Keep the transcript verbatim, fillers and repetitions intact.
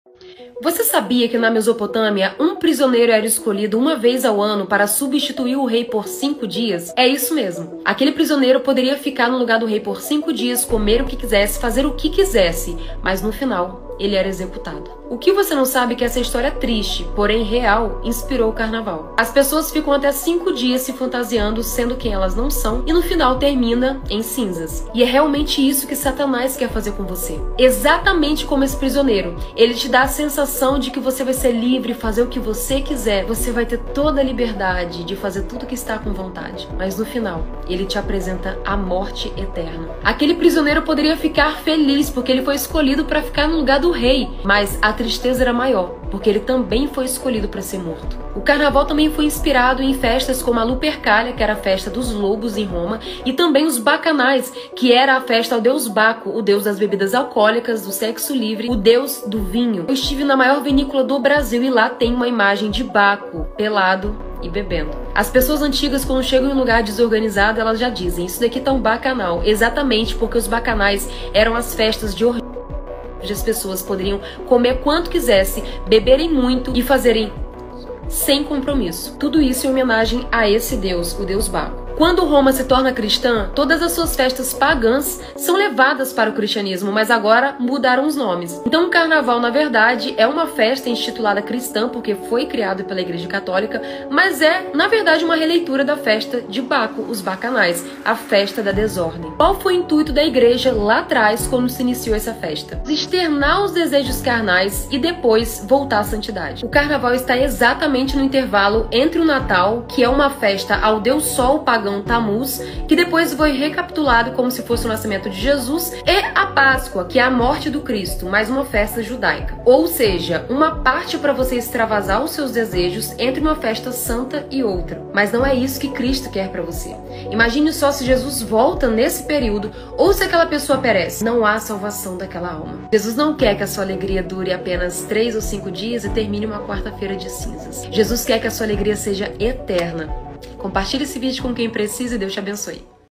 Você sabia que na Mesopotâmia, um prisioneiro era escolhido uma vez ao ano para substituir o rei por cinco dias? É isso mesmo. Aquele prisioneiro poderia ficar no lugar do rei por cinco dias, comer o que quisesse, fazer o que quisesse, mas no final, ele era executado. O que você não sabe é que essa história triste, porém real, inspirou o carnaval. As pessoas ficam até cinco dias se fantasiando, sendo quem elas não são, e no final termina em cinzas. E é realmente isso que Satanás quer fazer com você. Exatamente como esse prisioneiro. Ele te dá a sensação de que você vai ser livre, fazer o que você quiser. Você vai ter toda a liberdade de fazer tudo que está com vontade. Mas no final, ele te apresenta a morte eterna. Aquele prisioneiro poderia ficar feliz porque ele foi escolhido para ficar no lugar do rei, mas a tristeza era maior, porque ele também foi escolhido para ser morto. O carnaval também foi inspirado em festas como a Lupercalia, que era a festa dos lobos em Roma, e também os bacanais, que era a festa ao deus Baco, o deus das bebidas alcoólicas, do sexo livre, o deus do vinho. Eu estive na maior vinícola do Brasil e lá tem uma imagem de Baco, pelado e bebendo. As pessoas antigas, quando chegam em um lugar desorganizado, elas já dizem, isso daqui tá um bacanal, exatamente porque os bacanais eram as festas de orgia. As pessoas poderiam comer quanto quisessem, beberem muito e fazerem sem compromisso. Tudo isso em homenagem a esse deus, o deus Baco. Quando Roma se torna cristã, todas as suas festas pagãs são levadas para o cristianismo, mas agora mudaram os nomes. Então o carnaval, na verdade, é uma festa intitulada cristã, porque foi criado pela Igreja Católica, mas é, na verdade, uma releitura da festa de Baco, os bacanais, a festa da desordem. Qual foi o intuito da igreja lá atrás, quando se iniciou essa festa? Externar os desejos carnais e depois voltar à santidade. O carnaval está exatamente no intervalo entre o Natal, que é uma festa ao deus Sol pagão Tammuz, que depois foi recapitulado como se fosse o nascimento de Jesus, e a Páscoa, que é a morte do Cristo, mais uma festa judaica. Ou seja, uma parte para você extravasar os seus desejos entre uma festa santa e outra. Mas não é isso que Cristo quer para você. Imagine só se Jesus volta nesse período ou se aquela pessoa perece. Não há salvação daquela alma. Jesus não quer que a sua alegria dure apenas três ou cinco dias e termine uma quarta-feira de cinzas. Jesus quer que a sua alegria seja eterna. Compartilhe esse vídeo com quem precisa e Deus te abençoe.